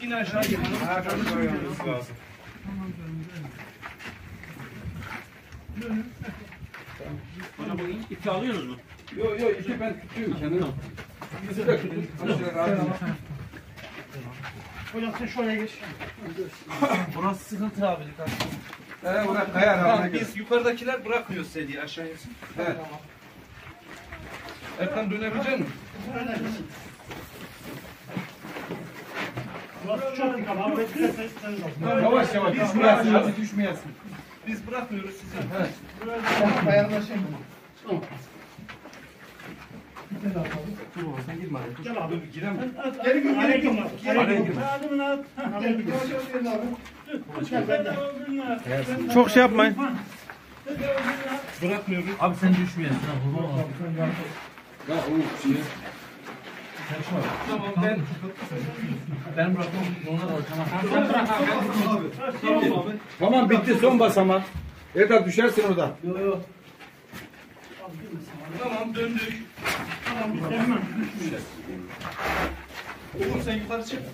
Yine aşağı gel. Lazım. Bana bakayım. İpi alıyoruz mu? Yok yok ipi ben tutuyorum kendim. Bizi de tutun. Hocam sen şuraya geç. Burası sıkıntı abi. Bırak kayar Tamam, abi. biz yukarıdakiler bırakmıyoruz sediye aşağı insin. Evet. Erkan dönebilecek misin? Burası çok dik ama. Yavaş yavaş düşmeyesin. Hadi düşmeyesin. Biz bırakmıyoruz size. Evet. Ayarlaşayım. Sen girme hadi. Gel abi. Giremem. Geri gir. Araya girme. Araya girme. Çok şey yapmayın. Bırakmıyoruz. Abi sen düşmeyesin. Ya o şey. Tamam Ben bırakmam. Onlar da tamam. Sen bırak abi. Tamam abi. Tamam bitti son basamak. Erdal düşersin orada. Tamam döndük. Tamam bir hemen. Oğlum sen yukarı çık.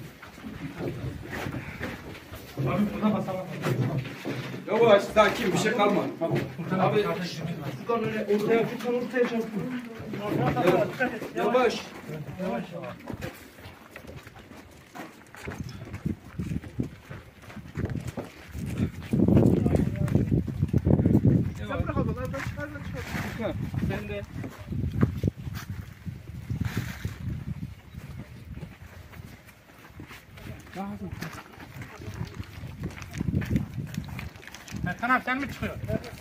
Abi burada basamak. Yavaş sakin bir şey kalmadı. Abi Furkan öyle ortaya Furkan ortaya çarp. Yavaş. Yavaş. Sen bırak abi. Ben çıkar. Sen de. Erkan abi sen mi çıkıyorsun?